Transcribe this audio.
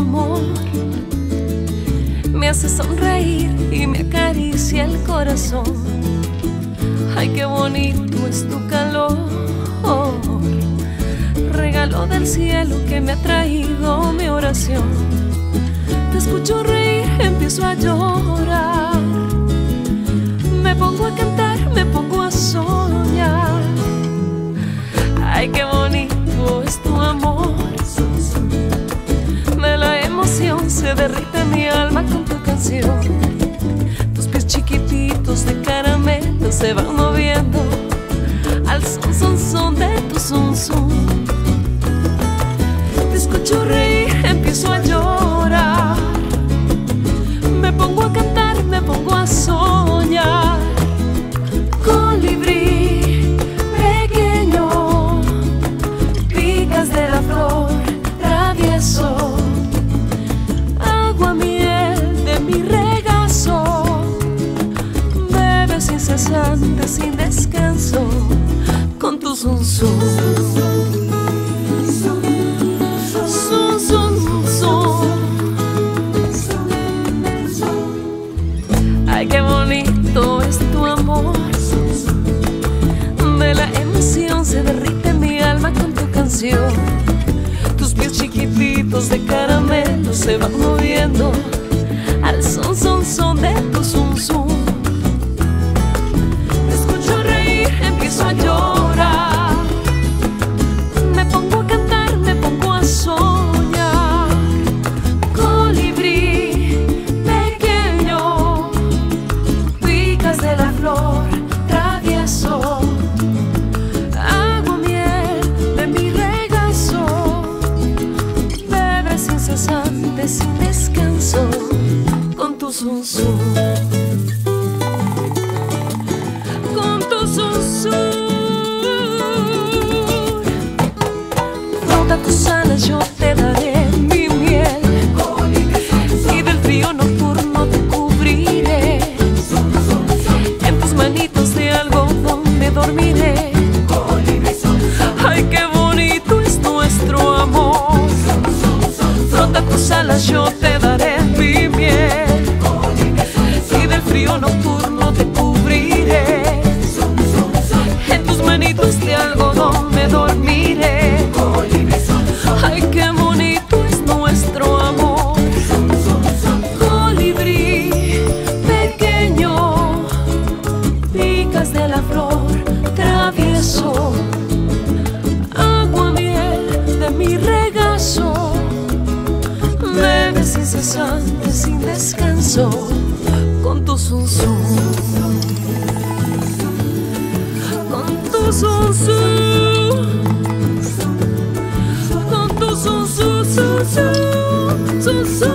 amor. Me hace sonreír y me acaricia el corazón. Ay, qué bonito es tu calor, regalo del cielo que me ha traído mi oración. Te escucho reír, empiezo a llorar, me pongo a cantar, me pongo a soñar. Ay, qué bonito es tu amor. De la emoción se derrite mi alma con tu canción. Tus pies chiquititos de caramelo se van moviendo al son, son, son de tu zum, zum. Te escucho reír, empiezo a llorar, me pongo a cantar, me pongo a soñar. Colibrí pequeño, picas de la flor, travieso, agua miel de mi regazo, bebes incesante sin descanso con tu zum, zum. Ay, qué bonito es tu amor. De la emoción se derrite mi alma con tu canción. Tus pies chiquititos de caramelo se van moviendo al son, son, son de tu zum, zum. Te escucho reír, empiezo a llorar, me pongo a cantar, me pongo a soñar. Colibrí pequeño, picas de la flor, travieso, agua miel de mi regazo, bebes incesante sin descanso con tu zum, zum. Con tu zum, zum. Frota tus alas, yo te daré mi miel, y del frío nocturno te cubriré. En tus manitos de algodón me dormiré. Ay, qué bonito es nuestro amor. Frota tus alas, yo te daré mi miel, y del frío nocturno te cubriré. En tus manitos de algodón me dormiré. Ay, qué bonito es nuestro amor. Colibrí pequeño, picas de la flor, travieso, agua miel de mi regazo, bebes incesante sin descanso con tu zum, zum. Con tu zum, zum. Con tu zum, zum, zum, zum, zum, zum.